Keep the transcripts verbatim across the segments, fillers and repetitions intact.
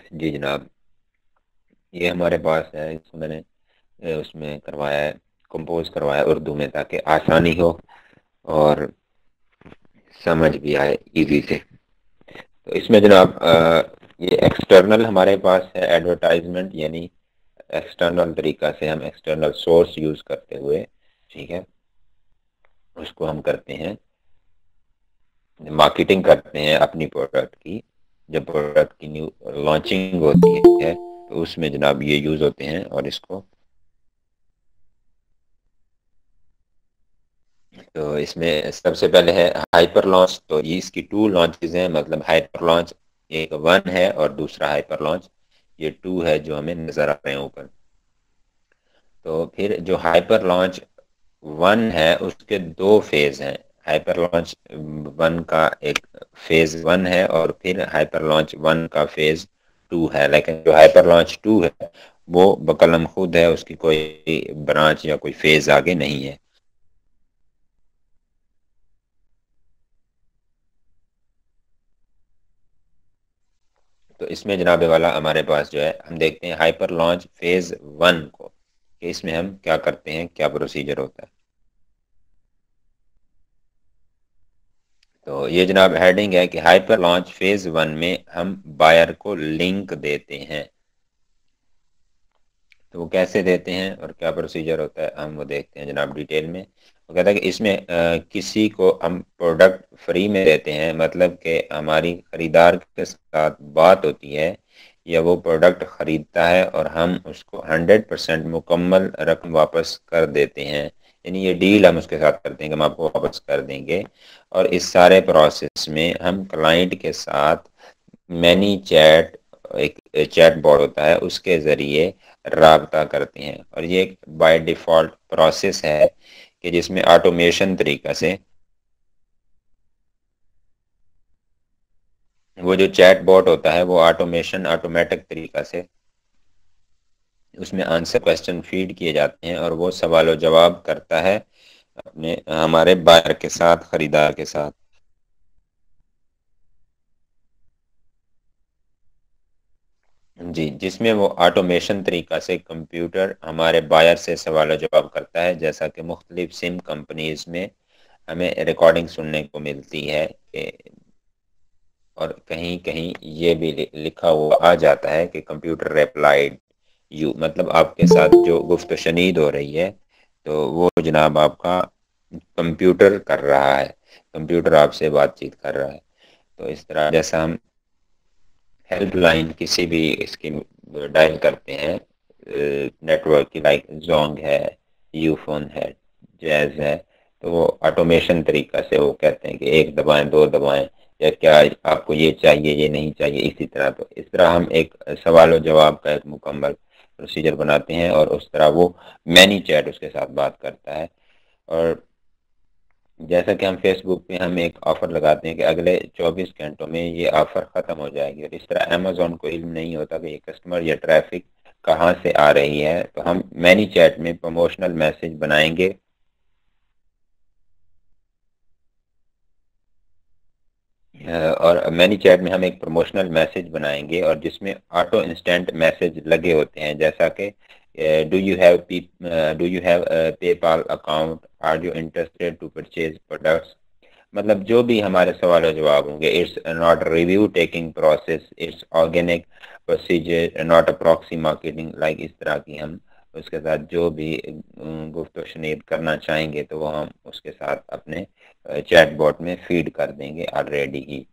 जी जनाब, ये हमारे पास है। इसको मैंने ए, उसमें करवाया है, कंपोज करवाया उर्दू में, ताकि आसानी हो और समझ भी आए इजी से। तो इसमें जनाब अ, ये एक्सटर्नल हमारे पास है एडवर्टाइजमेंट, यानी एक्सटर्नल तरीका से हम एक्सटर्नल सोर्स यूज करते हुए, ठीक है, उसको हम करते हैं, मार्केटिंग करते हैं अपनी प्रोडक्ट की। जब प्रोडक्ट की न्यू लॉन्चिंग होती है तो उसमें जनाब ये यूज होते हैं। और इसको तो इसमें सबसे पहले है हाइपर लॉन्च। तो ये इसकी टू लॉन्चेज हैं, मतलब हाइपर लॉन्च एक वन है और दूसरा हाइपर लॉन्च ये टू है जो हमें नजर आ रहे हैं ऊपर। तो फिर जो हाइपर लॉन्च वन है उसके दो फेज हैं। हाइपर लॉन्च वन का एक फेज वन है और फिर हाइपर लॉन्च वन का फेज टू है। लेकिन जो हाइपर लॉन्च टू है वो बकलम खुद है, उसकी कोई ब्रांच या कोई फेज आगे नहीं है। तो इसमें जनाब वाला हमारे पास जो है, हम देखते हैं हाइपर लॉन्च फेज वन को, कि इसमें हम क्या करते हैं, क्या प्रोसीजर होता है। तो ये जनाब हेडिंग है कि हाइपर लॉन्च फेज वन में हम बायर को लिंक देते हैं। तो वो कैसे देते हैं और क्या प्रोसीजर होता है, हम वो देखते हैं जनाब डिटेल में। वो कहता है कि इसमें अ, किसी को हम प्रोडक्ट फ्री में देते हैं, मतलब कि हमारी खरीदार के साथ बात होती है या वो प्रोडक्ट खरीदता है और हम उसको हंड्रेड परसेंट मुकम्मल रकम वापस कर देते हैं। यानी ये डील हम उसके साथ करते हैं कि हम आपको वापस कर देंगे। और इस सारे प्रोसेस में हम क्लाइंट के साथ मैनी चैट, एक चैट बॉट होता है, उसके ज़रिए राबता करते हैं। और ये एक बाय डिफ़ॉल्ट प्रोसेस है कि जिसमें ऑटोमेशन तरीका से वो जो चैट बॉट होता है वो ऑटोमेशन ऑटोमेटिक तरीका से उसमें आंसर क्वेश्चन फीड किए जाते हैं और वो सवाल और जवाब करता है अपने हमारे बायर के साथ, खरीदार के साथ। जी, जिसमें वो ऑटोमेशन तरीका से कंप्यूटर हमारे बायर से सवाल जवाब करता है। जैसा कि मुख्तलिफ सिम कंपनीज में हमें रिकॉर्डिंग सुनने को मिलती है कि, और कहीं कहीं ये भी लि- लिखा हुआ आ जाता है कि कंप्यूटर रिप्लाइड यू, मतलब आपके साथ जो गुफ्त शनीद हो रही है तो वो जनाब आपका कंप्यूटर कर रहा है, कंप्यूटर आपसे बातचीत कर रहा है। तो इस तरह जैसा हम हेल्पलाइन किसी भी इसकी डायल करते हैं नेटवर्क की, लाइक जोंग है, यूफोन है, जैज है, तो वो ऑटोमेशन तरीका से वो कहते हैं कि एक दबाएं, दो दबाएं, या क्या आपको ये चाहिए, ये नहीं चाहिए, इसी तरह। तो इस तरह हम एक सवाल और जवाब का एक मुकम्मल प्रोसीजर बनाते हैं और उस तरह वो मैनी चैट उसके साथ बात करता है। और जैसा कि हम फेसबुक पे हम एक ऑफर लगाते हैं कि अगले चौबीस घंटों में ये ऑफर खत्म हो जाएगी, और इस तरह अमेजोन को इल्म नहीं होता कि ये कस्टमर या ट्रैफिक कहाँ से आ रही है। तो हम मैनी चैट में प्रमोशनल मैसेज बनाएंगे। अ, और मैनी चैट में हम एक प्रमोशनल मैसेज बनाएंगे और जिसमें ऑटो इंस्टेंट मैसेज लगे होते हैं, जैसा कि do you have do you have PayPal account, are you interested to purchase products. मतलब जो भी हमारे सवाल और जवाब होंगे, it's not review taking process, it's organic procedure, not a proxy marketing, like इस तरह की हम उसके साथ जो भी गुफ्त शनीद करना चाहेंगे तो वो हम उसके साथ अपने चैट बॉट में फीड कर देंगे ऑलरेडी ही।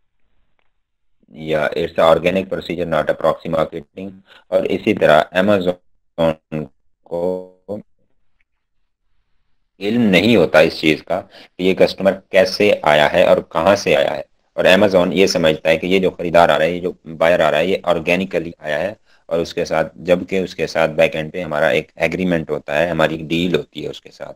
या it's organic procedure not a proxy marketing. और इसी तरह अमेजोन को इल्म नहीं होता इस चीज का कि ये कस्टमर कैसे आया है और कहाँ से आया है। और अमेजोन ये समझता है कि ये जो खरीदार आ रहा है, ये जो बायर आ रहा है, ये ऑर्गेनिकली आया है। और उसके साथ, जबकि उसके साथ बैक एंड पे हमारा एक एग्रीमेंट होता है, हमारी एक डील होती है उसके साथ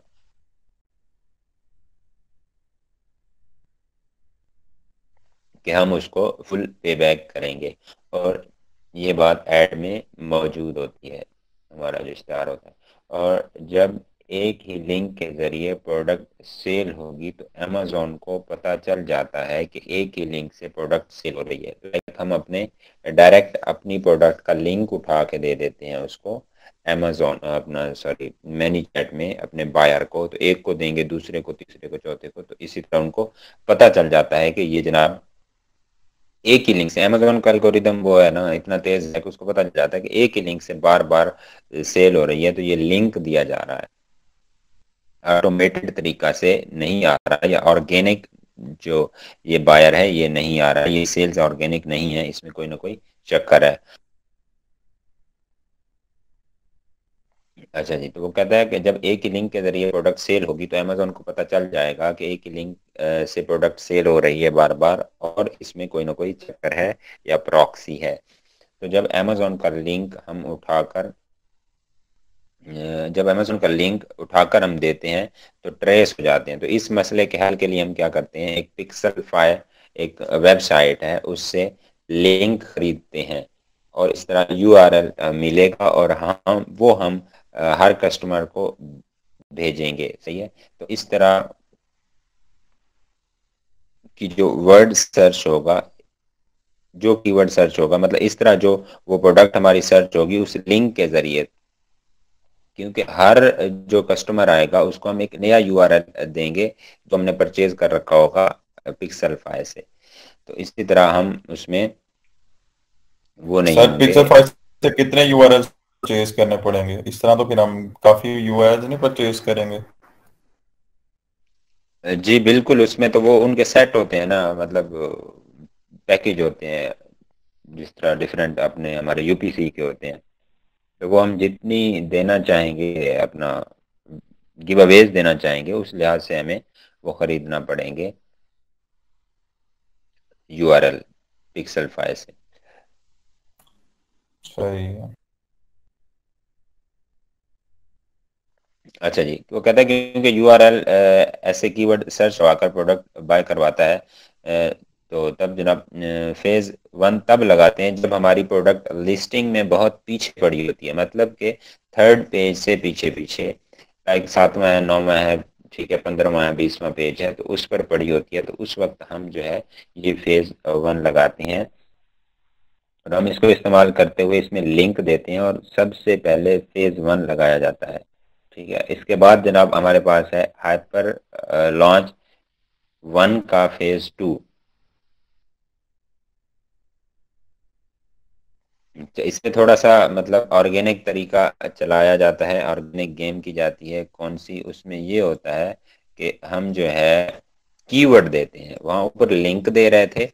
कि हम उसको फुल पे बैक करेंगे। और ये बात ऐड में मौजूद होती है, हमारा जो इश्तेहार होता है। और जब एक ही लिंक के जरिए प्रोडक्ट सेल होगी तो अमेजोन को पता चल जाता है कि एक ही लिंक से प्रोडक्ट सेल हो रही है। लाइक हम अपने डायरेक्ट अपनी प्रोडक्ट का लिंक उठा के दे देते हैं उसको अमेजोन अपना सॉरी मैनी चैट में अपने बायर को, तो एक को देंगे, दूसरे को, तीसरे को, चौथे को, तो इसी तरह उनको पता चल जाता है कि ये जनाब एक ही लिंक से, अमेजोन का एल्गोरिदम वो है ना इतना तेज है कि उसको पता चल जाता है कि एक ही लिंक से बार बार सेल हो रही है, तो ये लिंक दिया जा रहा है, ऑटोमेटेड तरीका से नहीं आ रहा है, या ऑर्गेनिक जो ये बायर है ये नहीं आ रहा है, ये सेल्स ऑर्गेनिक नहीं है, इसमें कोई ना कोई चक्कर है। अच्छा जी, तो वो कहता है कि जब एक ही लिंक के जरिए प्रोडक्ट सेल होगी तो अमेजोन को पता चल जाएगा कि एक ही लिंक से प्रोडक्ट सेल हो रही है बार बार, और इसमें कोई ना कोई चक्कर है या प्रॉक्सी है। तो जब अमेजोन का लिंक हम उठाकर जब अमेजोन का लिंक उठाकर हम देते हैं तो ट्रेस हो जाते हैं। तो इस मसले के हल के लिए हम क्या करते हैं, एक पिक्सेलफाई एक वेबसाइट है, उससे लिंक खरीदते हैं और इस तरह यूआरएल मिलेगा और हम वो हम हर कस्टमर को भेजेंगे। सही है, तो इस तरह की जो वर्ड सर्च होगा, जो कीवर्ड सर्च होगा, मतलब इस तरह जो वो प्रोडक्ट हमारी सर्च होगी उस लिंक के जरिए, क्योंकि हर जो कस्टमर आएगा उसको हम एक नया यूआरएल देंगे जो हमने परचेज कर रखा होगा पिक्सेलफाई से, तो इसी तरह हम उसमें वो नहीं सर होंगे। पिक्सल फाइव से कितने यूआरएल परचेज करने पड़ेंगे? इस तरह तो फिर हम काफी यूआरएल नहीं परचेज करेंगे। जी बिल्कुल, उसमें तो वो उनके सेट होते हैं ना, मतलब पैकेज होते हैं, जिस तरह डिफरेंट अपने हमारे यूपीसी के होते हैं, तो वो हम जितनी देना चाहेंगे अपना गिव अवेज देना चाहेंगे उस लिहाज से हमें वो खरीदना पड़ेंगे यूआरएल पिक्सेलफाई से। सही है। अच्छा जी, तो वो कहता है कि क्योंकि यूआरएल ऐसे कीवर्ड सर्च होकर प्रोडक्ट बाय करवाता है, अ, तो तब जनाब फेज वन तब लगाते हैं जब हमारी प्रोडक्ट लिस्टिंग में बहुत पीछे पड़ी होती है, मतलब कि थर्ड पेज से पीछे पीछे, लाइक सातवां है, नौवां है, ठीक है, पंद्रहवां है, बीसवां पेज है, तो उस पर पड़ी होती है, तो उस वक्त हम जो है ये फेज वन लगाते हैं और हम इसको इस्तेमाल करते हुए इसमें लिंक देते हैं और सबसे पहले फेज वन लगाया जाता है। ठीक है, इसके बाद जनाब हमारे पास है हाइपर लॉन्च वन का फेज टू। इसमें थोड़ा सा मतलब ऑर्गेनिक तरीका चलाया जाता है, ऑर्गेनिक गेम की जाती है, कौन सी, उसमें ये होता है कि हम जो है कीवर्ड देते हैं, वहां ऊपर लिंक दे रहे थे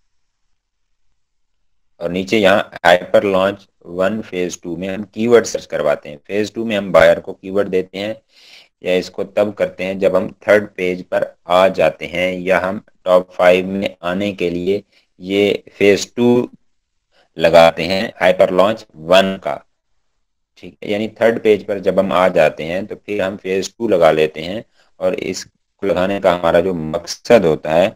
और नीचे यहाँ hyper launch one phase two में हम कीवर्ड सर्च करवाते हैं। फेज टू में हम बायर को कीवर्ड देते हैं, या इसको तब करते हैं जब हम थर्ड पेज पर आ जाते हैं या हम टॉप फाइव में आने के लिए ये फेज टू लगाते हैं हाइपर लॉन्च वन का। ठीक है, यानी थर्ड पेज पर जब हम आ जाते हैं तो फिर हम फेज टू लगा लेते हैं, और इसको लगाने का हमारा जो मकसद होता है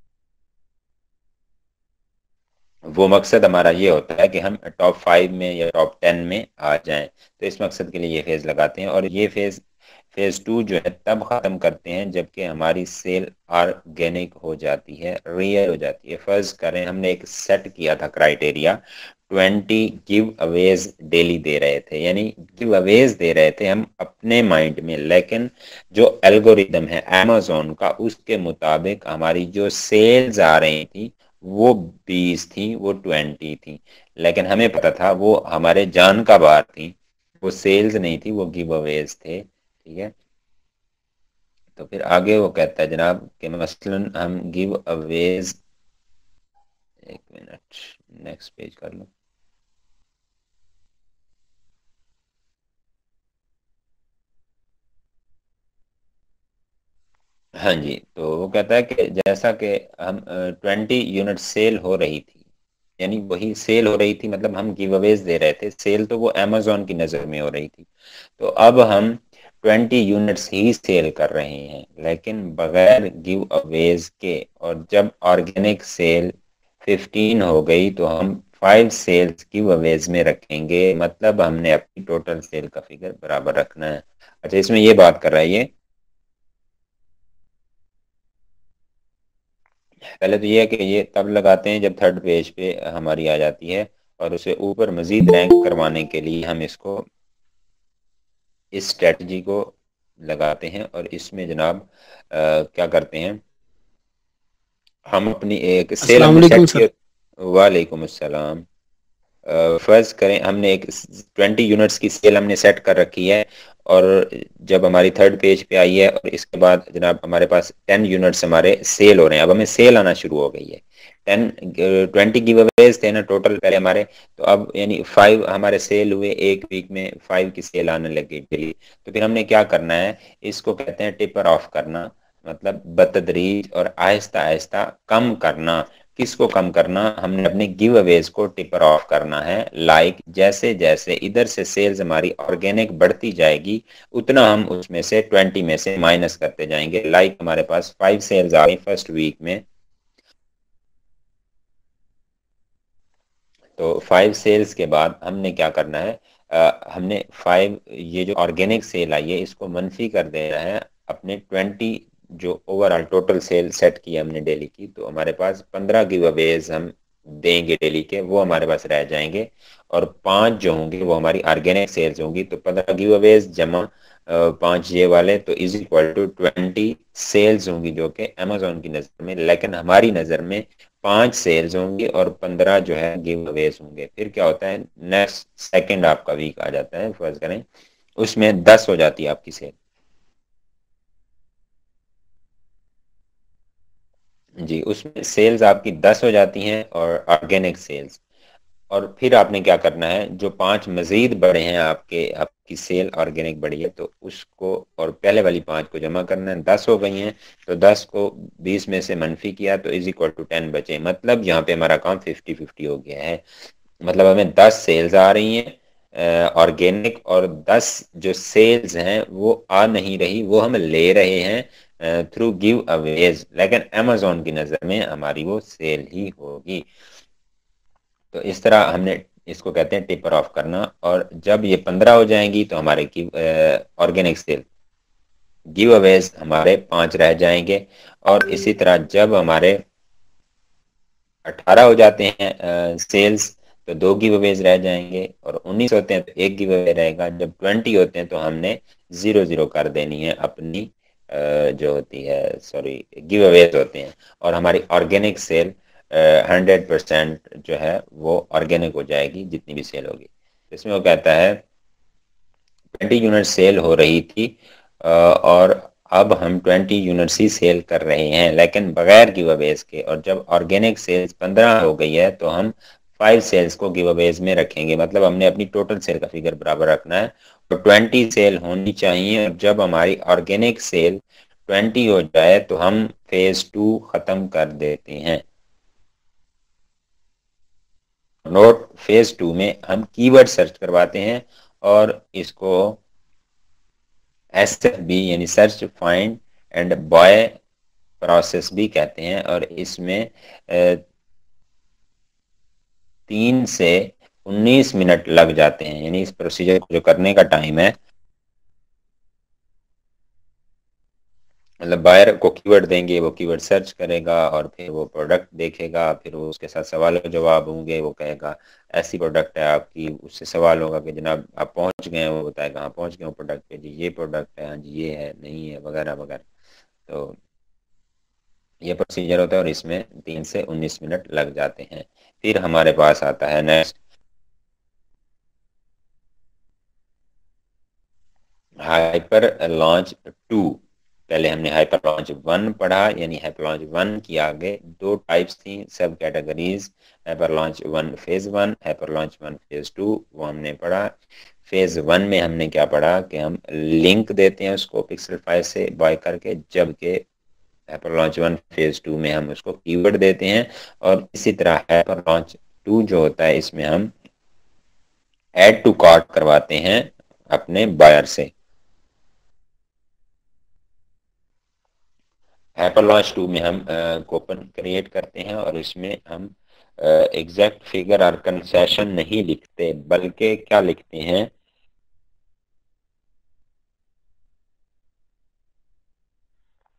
वो मकसद हमारा ये होता है कि हम टॉप फाइव में या टॉप टेन में आ जाएं, तो इस मकसद के लिए ये फेज लगाते हैं। और ये फेज फेज टू जो है तब ख़त्म करते हैं जबकि हमारी सेल ऑर्गेनिक हो जाती है, रियल हो जाती है। फर्ज करें हमने एक सेट किया था criteria, twenty giveaways daily दे रहे थे, यानी गिव अवेज दे रहे थे हम अपने माइंड में, लेकिन जो एल्गोरिदम है अमेजोन का उसके मुताबिक हमारी जो सेल्स आ रही थी वो बीस थी, वो ट्वेंटी थी, लेकिन हमें पता था वो हमारे जान का बार थी, वो सेल्स नहीं थी, वो गिव अवेज थे। ठीक है, तो फिर आगे वो कहता है जनाब कि मसलन हम गिव अवेज, एक मिनट नेक्स्ट पेज कर लो। हाँ जी, तो वो कहता है कि जैसा कि हम ट्वेंटी यूनिट सेल हो रही थी, यानी वही सेल हो रही थी, मतलब हम गिव अवेज दे रहे थे, सेल तो वो अमेजोन की नज़र में हो रही थी, तो अब हम ट्वेंटी यूनिट्स ही सेल कर रहे हैं लेकिन बगैर गिव अवेज के, और जब ऑर्गेनिक सेल फिफ्टीन हो गई तो हम फाइव सेल्स गिव अवेज में रखेंगे, मतलब हमने अपनी टोटल सेल का फिगर बराबर रखना है। अच्छा, इसमें ये बात कर रहा है ये पहले तो ये है कि ये तब लगाते हैं जब थर्ड पेज पे हमारी आ जाती है, और उसे ऊपर मजीद रैंक करवाने के लिए हम इसको इस स्ट्रेटजी को लगाते हैं। और इसमें जनाब आ, क्या करते हैं, हम अपनी एक सेल अस्सलाम हमने वालेकुम सेट की। सर। वालेकुम अस्सलाम। फर्ज करें हमने एक ट्वेंटी यूनिट्स की सेल हमने सेट कर रखी है, और जब हमारी थर्ड पेज पे आई है और इसके बाद जनाब हमारे पास टेन यूनिट्स हमारे सेल हो रहे हैं, अब हमें सेल आना शुरू हो गई है। टेन ट्वेंटी गिव अवेज थे ना टोटल पहले हमारे, तो अब यानी फाइव हमारे सेल हुए, एक वीक में फाइव की सेल आने लगी डेली। तो फिर हमने क्या करना है, इसको कहते हैं टिपर ऑफ करना, मतलब बतदरीज और आहिस्ता आहिस्ता कम करना। किसको कम करना, हमने अपने गिव अवेज को टिपर ऑफ करना है। लाइक like, जैसे जैसे इधर से सेल्स हमारी ऑर्गेनिक बढ़ती जाएगी, उतना हम उसमें से ट्वेंटी में से माइनस करते जाएंगे। लाइक like, हमारे पास फाइव सेल्स आ गई फर्स्ट वीक में, तो फाइव सेल्स के बाद हमने क्या करना है, आ, हमने फाइव ये जो ऑर्गेनिक सेल आई है इसको मनफी कर देना है अपने ट्वेंटी जो ओवरऑल टोटल सेल सेट की है हमने डेली की। तो हमारे पास पंद्रह गिव अवेज हम देंगे डेली के, वो हमारे पास रह जाएंगे। और पांच जो होंगे वो हमारी ऑर्गेनिक सेल्स होंगी। तो पंद्रह गिव अवेज जमा पांच ये वाले तो is equal to twenty sales होंगी, जो कि अमेजोन की नजर में, लेकिन हमारी नजर में पांच सेल्स होंगी और पंद्रह जो है गिव अवेज होंगे। फिर क्या होता है, नेक्स्ट सेकंड आपका वीक आ जाता है, फर्ज करें उसमें दस हो जाती है आपकी सेल। जी, उसमें सेल्स आपकी दस हो जाती हैं और ऑर्गेनिक सेल्स। और फिर आपने क्या करना है, जो पांच मजीद बड़े हैं आपके, आपकी सेल ऑर्गेनिक बढ़ी है तो उसको और पहले वाली पांच को जमा करना है। दस हो गई हैं तो दस को बीस में से मनफी किया तो इज इक्वल टू टेन बचे। मतलब यहाँ पे हमारा काम फिफ्टी फिफ्टी हो गया है। मतलब हमें दस सेल्स आ रही हैं ऑर्गेनिक, और दस जो सेल्स हैं वो आ नहीं रही, वो हम ले रहे हैं थ्रू गिव अवेज, लेकिन अमेजोन की नज़र में हमारी वो सेल ही होगी। तो इस तरह हमने इसको कहते हैं टिपर ऑफ करना। और जब ये पंद्रह हो जाएंगी तो हमारे give organic sale giveaways हमारे पांच रह जाएंगे। और इसी तरह जब हमारे अठारह हो जाते हैं सेल्स तो दो गिव अवेज रह जाएंगे, और उन्नीस होते हैं तो एक गिव अवे रहेगा। जब ट्वेंटी होते हैं तो हमने जीरो जीरो कर देनी है अपनी अ, जो होती है, सॉरी गिव अवेज होते हैं, और हमारी ऑर्गेनिक सेल हंड्रेड परसेंट जो है वो ऑर्गेनिक हो जाएगी जितनी भी सेल होगी। इसमें वो कहता है ट्वेंटी यूनिट सेल हो रही थी अ, और अब हम ट्वेंटी यूनिट्स ही सेल कर रहे हैं लेकिन बगैर गिव अवेज के। और जब ऑर्गेनिक सेल्स पंद्रह हो गई है तो हम फाइव सेल्स को गिव अवेज में रखेंगे। मतलब हमने अपनी टोटल सेल का फिगर बराबर रखना है, तो ट्वेंटी सेल होनी चाहिए। और जब हमारी ऑर्गेनिक सेल ट्वेंटी हो जाए तो हम फेज टू खत्म कर देते हैं। नोट, फेज टू में हम कीवर्ड सर्च करवाते हैं और इसको एस एफ बी यानी search find and buy process भी कहते हैं। और इसमें तीन से उन्नीस मिनट लग जाते हैं, यानी इस प्रोसीजर को जो करने का टाइम है, मतलब बायर को कीवर्ड देंगे, वो कीवर्ड सर्च करेगा और फिर वो प्रोडक्ट देखेगा, फिर वो उसके साथ सवाल जवाब होंगे, वो कहेगा ऐसी प्रोडक्ट है आपकी, उससे सवाल होगा कि जनाब आप पहुंच गए हैं, वो बताएगा हाँ पहुंच गए हो प्रोडक्ट पे, जी ये प्रोडक्ट है, हाँ जी ये है नहीं है, वगैरह वगैरह। तो ये प्रोसीजर होता है और इसमें तीन से उन्नीस मिनट लग जाते हैं। फिर हमारे पास आता है नेक्स्ट हाइपर लॉन्च टू। पहले हमने हाइपर लॉन्च वन पढ़ा, यानी हाइपर लॉन्च वन की आगे दो टाइप्स थी, sub categories. Hyper launch one phase one, hyper launch one phase two, वो हमने पढ़ा। फेज वन में हमने क्या पढ़ा कि हम लिंक देते हैं उसको पिक्सल फाइव से बाय करके, जबकि hyper launch one phase two में हम उसको कीवर्ड देते हैं। और इसी तरह हाइपर लॉन्च टू जो होता है इसमें हम ऐड टू कार्ट करवाते हैं अपने बायर से। हाइपर लॉन्च टू में हम कूपन क्रिएट करते हैं और इसमें हम एग्जैक्ट फिगर और कंसेशन नहीं लिखते, बल्कि क्या लिखते हैं,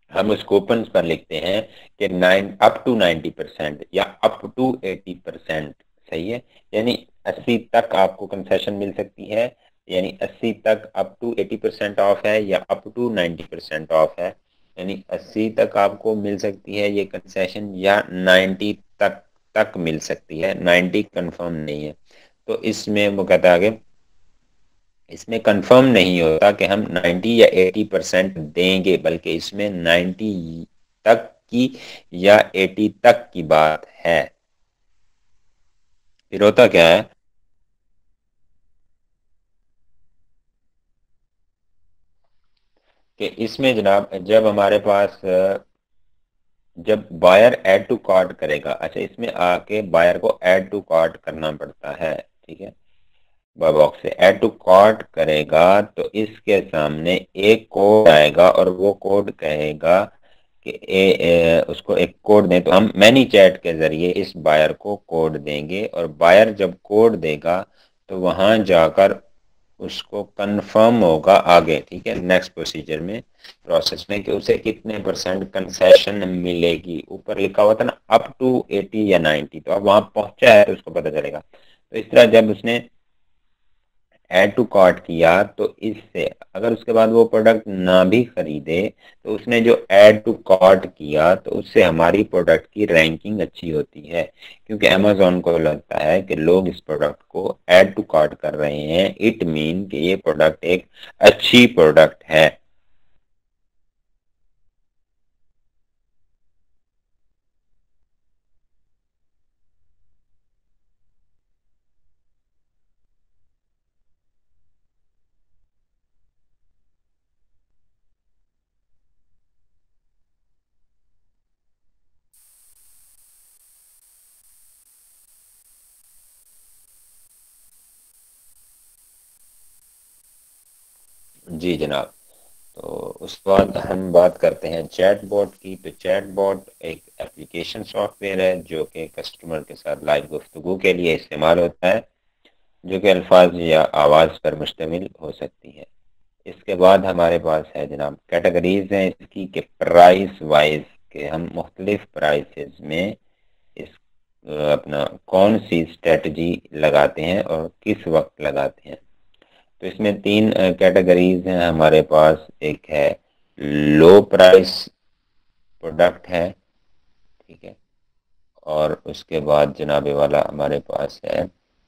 हम उस कूपन पर लिखते हैं कि nine up to ninety percent, या अप टू एटी परसेंट। सही है, यानी अस्सी तक आपको कंसेशन मिल सकती है, यानी अस्सी तक up to eighty percent off है, या up to ninety percent off है। यानी अस्सी तक आपको मिल सकती है ये कंसेशन, या नाइन्टी तक तक मिल सकती है, नाइन्टी कंफर्म नहीं है। तो इसमें वो कहता है आगे, इसमें कंफर्म नहीं होता कि हम नाइन्टी या एटी परसेंट देंगे, बल्कि इसमें नाइन्टी तक की या एटी तक की बात है। फिर होता क्या है कि इसमें जनाब, जब हमारे पास अ, जब बायर ऐड टू कार्ट करेगा, अच्छा इसमें आके बायर को ऐड टू कार्ट करना पड़ता है, ठीक है। बॉक्स से ऐड टू कार्ट करेगा तो इसके सामने एक कोड आएगा, और वो कोड कहेगा कि ए, ए, उसको एक कोड दें। तो हम मैनी चैट के जरिए इस बायर को कोड देंगे, और बायर जब कोड देगा तो वहां जाकर उसको कंफर्म होगा आगे, ठीक है, नेक्स्ट प्रोसीजर में, प्रोसेस में, कि उसे कितने परसेंट कंसेशन मिलेगी। ऊपर लिखा हुआ था ना अप टू एटी या नाइन्टी, तो अब वहां पहुंचा है तो उसको पता चलेगा। तो इस तरह जब उसने ऐड टू कार्ट किया, तो इससे अगर उसके बाद वो प्रोडक्ट ना भी खरीदे, तो उसने जो ऐड टू कार्ट किया तो उससे हमारी प्रोडक्ट की रैंकिंग अच्छी होती है, क्योंकि अमेजोन को लगता है कि लोग इस प्रोडक्ट को ऐड टू कार्ट कर रहे हैं, इट मीन कि ये प्रोडक्ट एक अच्छी प्रोडक्ट है। जी जनाब। तो उसके बाद हम बात करते हैं चैट बॉट की। तो चैट बॉट एक एप्लीकेशन सॉफ्टवेयर है जो कि कस्टमर के साथ लाइव गुफ्तगू के लिए इस्तेमाल होता है, जो कि अल्फाज या आवाज़ पर मुश्तमिल हो सकती है। इसके बाद हमारे पास है जनाब कैटेगरीज हैं इसकी, कि प्राइस वाइज के हम मुख्तलिफ प्राइसेस में इस अ, अपना कौन सी स्ट्रेटजी लगाते हैं और किस वक्त लगाते हैं। तो इसमें तीन कैटेगरीज हैं हमारे पास। एक है लो प्राइस प्रोडक्ट है, ठीक है, और उसके बाद जनाबे वाला हमारे पास है,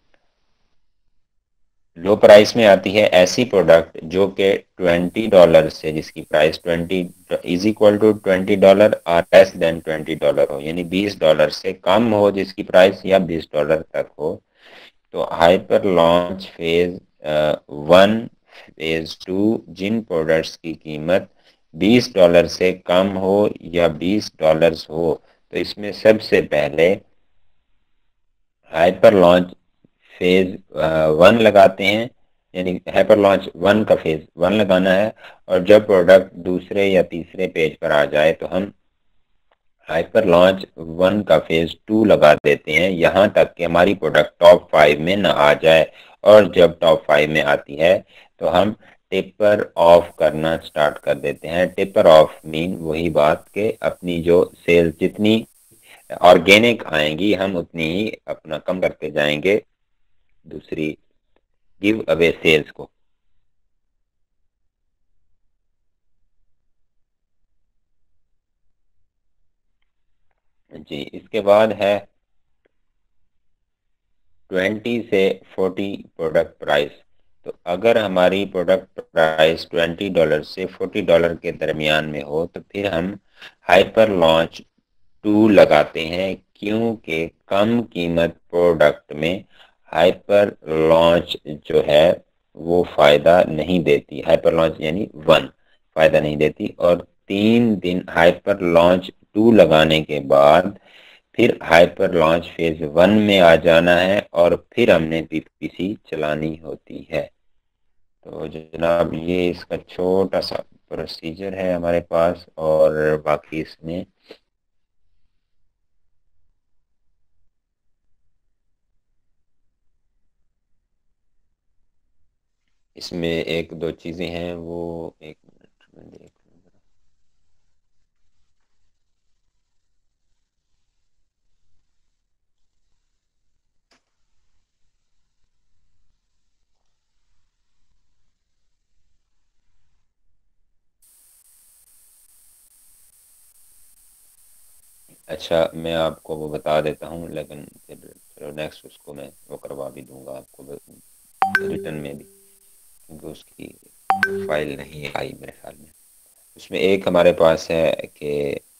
लो प्राइस में आती है ऐसी प्रोडक्ट जो कि ट्वेंटी डॉलर से, जिसकी price twenty is equal to twenty dollar और लेस देन ट्वेंटी डॉलर हो, यानी बीस डॉलर से कम हो जिसकी प्राइस, या बीस डॉलर तक हो। तो hyper launch phase one, phase two, जिन प्रोडक्ट्स की कीमत बीस डॉलर से कम हो या बीस डॉलर्स हो, तो इसमें सबसे पहले हाइपर लॉन्च फेज वन लगाते हैं, यानी हाइपर लॉन्च वन का फेज वन लगाना है। और जब प्रोडक्ट दूसरे या तीसरे पेज पर आ जाए तो हम हाइपर लॉन्च वन का फेज टू लगा देते हैं, यहाँ तक कि हमारी प्रोडक्ट टॉप फाइव में न आ जाए। और जब टॉप फाइव में आती है तो हम टिपर ऑफ करना स्टार्ट कर देते हैं। टिपर ऑफ मीन वही बात कि अपनी जो सेल जितनी ऑर्गेनिक आएंगी हम उतनी ही अपना कम करते जाएंगे दूसरी गिव अवे सेल्स को। जी, इसके बाद है ट्वेंटी से फोर्टी प्रोडक्ट प्राइस। तो अगर हमारी प्रोडक्ट प्राइस ट्वेंटी डॉलर से फोर्टी डॉलर के दरमियान में हो तो फिर हम हाइपर लॉन्च टू लगाते हैं, क्योंकि कम कीमत प्रोडक्ट में हाइपर लॉन्च जो है वो फायदा नहीं देती। हाइपर लॉन्च यानी वन फायदा नहीं देती, और तीन दिन हाइपर लॉन्च टू लगाने के बाद फिर हाइपर लॉन्च फेज वन में आ जाना है, और फिर हमने पीपीसी चलानी होती है। तो जनाब ये इसका छोटा सा प्रोसीजर है हमारे पास, और बाकी इसमें इसमें एक दो चीज़ें हैं, वो एक मिनट में देख लूँ। अच्छा, मैं आपको वो बता देता हूँ, लेकिन फिर चलो नेक्स्ट उसको मैं वो करवा भी दूंगा आपको रिटर्न में भी, क्योंकि उसकी फाइल नहीं आई मेरे ख्याल में। उसमें एक हमारे पास है कि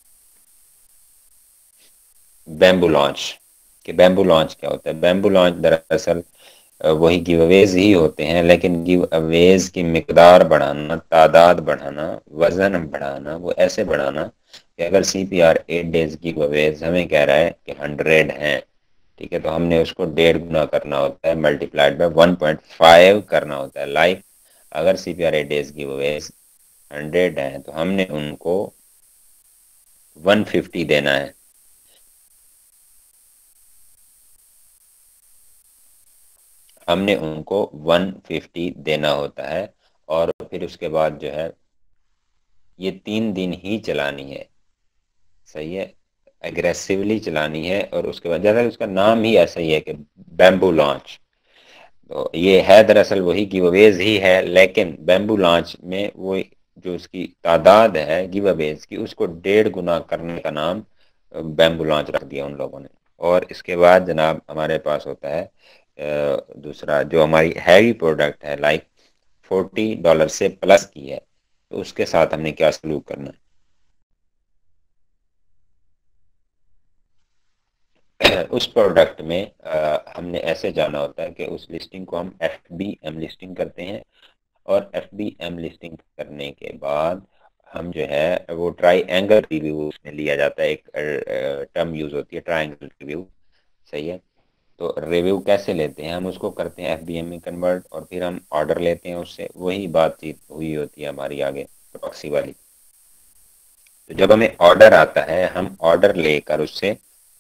बैम्बू लॉन्च। कि बैम्बू लॉन्च क्या होता है? बैम्बू लॉन्च दरअसल अ, वही गिव अवेज ही होते हैं, लेकिन गिव अवेज की मिकदार बढ़ाना, तादाद बढ़ाना, वजन बढ़ाना, वो ऐसे बढ़ाना कि अगर C P R eight days giveaways हमें कह रहा है कि हंड्रेड है, ठीक है, तो हमने उसको डेढ़ गुना करना होता है, multiplied by one point five करना होता है। लाइक अगर C P R eight days giveaways hundred है तो हमने उनको वन फिफ्टी देना है। हमने उनको वन फिफ्टी देना होता है, और फिर उसके बाद जो है ये तीन दिन ही चलानी है। सही है, एग्रेसिवली चलानी है। और उसके बाद जैसा कि उसका नाम ही ऐसा ही है कि बैम्बू लॉन्च, तो ये है दरअसल वही गिवअवेज ही है, लेकिन बैम्बू लॉन्च में वो जो उसकी तादाद है गिवअवेज की उसको डेढ़ गुना करने का नाम बैम्बू लॉन्च रख दिया उन लोगों ने। और इसके बाद जनाब हमारे पास होता है अ, दूसरा जो हमारी हैवी प्रोडक्ट है, लाइक फोर्टी डॉलर से प्लस की है, तो उसके साथ हमने क्या सलूक करना है? उस प्रोडक्ट में अ, हमने ऐसे जाना होता है कि उस लिस्टिंग को हम एफ बी एम लिस्टिंग करते हैं, और एफ बी एम लिस्टिंग करने के बाद हम जो है वो ट्राई एंगल रिव्यू उसमें लिया जाता है। एक टर्म यूज होती है ट्राइंगल रिव्यू। सही है, तो रिव्यू कैसे लेते हैं? हम उसको करते हैं एफ बी एम में कन्वर्ट, और फिर हम ऑर्डर लेते हैं उससे, वही बातचीत हुई होती है हमारी आगे प्रॉक्सी वाली। तो जब हमें ऑर्डर आता है हम ऑर्डर लेकर उससे,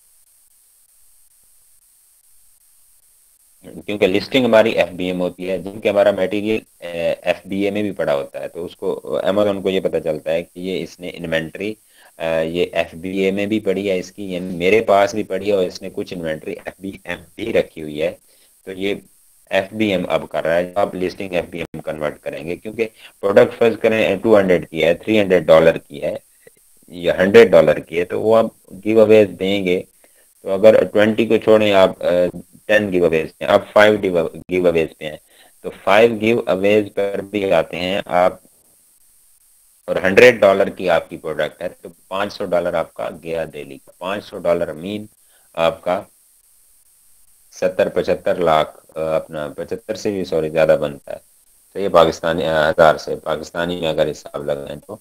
क्योंकि लिस्टिंग हमारी एफ बी एम होती है, जिनके हमारा मटेरियल एफ बी ए में भी पड़ा होता है, तो उसको अमेजोन को ये पता चलता है कि ये इसने इन्वेंट्री ये एफ बी ए में भी पड़ी है इसकी, यानी मेरे पास भी पड़ी है, और इसने कुछ इन्वेंट्री एफ बी एम भी रखी हुई है। तो ये एफ बी एम अब कर रहा है, आप listing F B M convert करेंगे, क्योंकि प्रोडक्ट फर्ज करें टू हंड्रेड की है, थ्री हंड्रेड डॉलर की है या हंड्रेड डॉलर की है, तो वो आप गिव अवेज देंगे। तो अगर ट्वेंटी को छोड़ें आप, टेन गिव अवेज पे हैं, आप फाइव गिव अवेज पे हैं, तो फाइव गिव अवेज पर भी आते हैं आप, और हंड्रेड डॉलर की आपकी प्रोडक्ट है, तो पाँच सौ डॉलर आपका गया डेली का। पाँच सौ डॉलर मीन आपका सत्तर पचहत्तर लाख, अ, अपना पचहत्तर से भी सॉरी ज़्यादा बनता है। तो ये पाकिस्तानी अ, हज़ार से पाकिस्तानी में अगर हिसाब लगाएं तो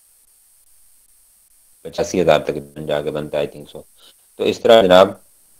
पचासी हज़ार तक जाके बनता है, आई थिंक सो। तो इस तरह जनाब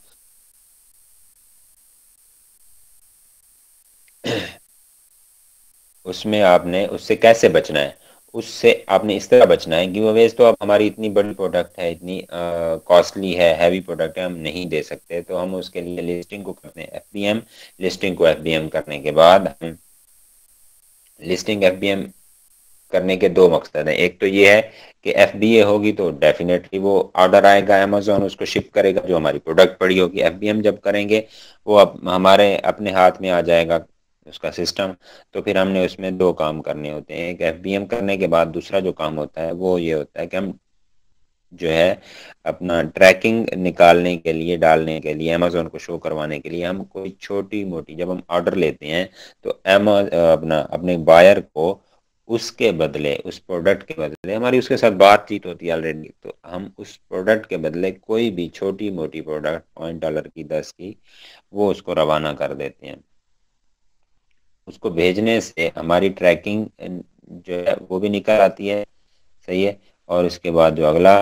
उसमें आपने उससे कैसे बचना है? उससे आपने इस तरह बचना है, गिव अवेज तो अब हमारी इतनी बड़ी प्रोडक्ट है, इतनी कॉस्टली है, हैवी प्रोडक्ट है, हम नहीं दे सकते, तो हम उसके लिए लिस्टिंग को करते हैं एफ बी एम। लिस्टिंग को एफ बी एम करने के बाद हम लिस्टिंग एफ बी एम करने के दो मकसद हैं। एक तो ये है कि एफ बी ए होगी तो डेफिनेटली वो ऑर्डर आएगा, अमेजोन उसको शिप करेगा, जो हमारी प्रोडक्ट पड़ी होगी। एफ बी एम जब करेंगे वो अब हमारे अपने हाथ में आ जाएगा उसका सिस्टम। तो फिर हमने उसमें दो काम करने होते हैं, एक एफ बी एम करने के बाद दूसरा जो काम होता है वो ये होता है कि हम जो है अपना ट्रैकिंग निकालने के लिए, डालने के लिए, अमेजोन को शो करवाने के लिए, हम कोई छोटी मोटी जब हम ऑर्डर लेते हैं तो एमो अपना अपने बायर को उसके बदले, उस प्रोडक्ट के बदले, हमारी उसके साथ बातचीत होती है ऑलरेडी, तो हम उस प्रोडक्ट के बदले कोई भी छोटी मोटी प्रोडक्ट पॉइंट डॉलर की, दस की, वो उसको रवाना कर देते हैं। उसको भेजने से हमारी ट्रैकिंग जो है वो भी निकल आती है। सही है, और इसके बाद जो अगला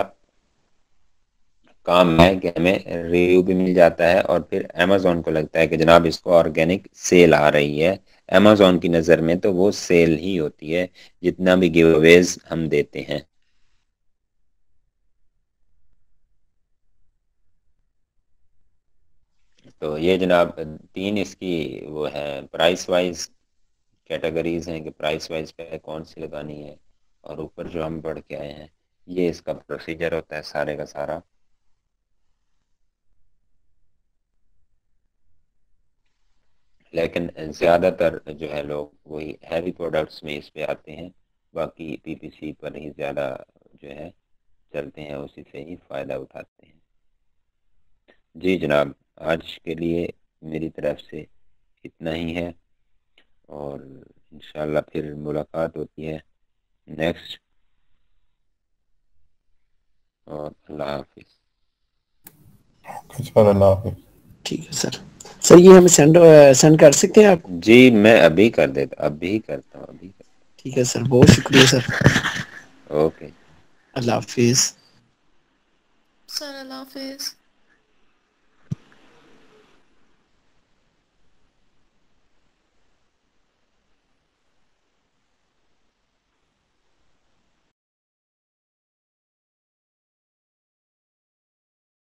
काम है कि हमें रिव्यू भी मिल जाता है, और फिर अमेजोन को लगता है कि जनाब इसको ऑर्गेनिक सेल आ रही है। अमेजोन की नज़र में तो वो सेल ही होती है जितना भी गिव अवेज हम देते हैं। तो ये जनाब तीन इसकी वो है प्राइस वाइज कैटेगरीज हैं कि प्राइस वाइज पे कौन सी लगानी है, और ऊपर जो हम पढ़ के आए हैं ये इसका प्रोसीजर होता है सारे का सारा। लेकिन ज़्यादातर जो है लोग वही हैवी प्रोडक्ट्स में इस पे आते हैं, बाकी पी पी सी पर ही ज़्यादा जो है चलते हैं, उसी से ही फ़ायदा उठाते हैं। जी जनाब, आज के लिए मेरी तरफ से इतना ही है, और इंशाल्लाह फिर मुलाकात होती है नेक्स्ट। और अल्लाह हाफिज। अच्छा, अल्लाह हाफिज। ठीक है सर। सर ये हमें सेंड सेंड कर सकते हैं आप? जी मैं अभी कर देता, अभी करता हूँ, अभी कर, ठीक है सर, बहुत शुक्रिया सर। ओके। अल्लाह हाफिज। सर अल्लाह हाफिज।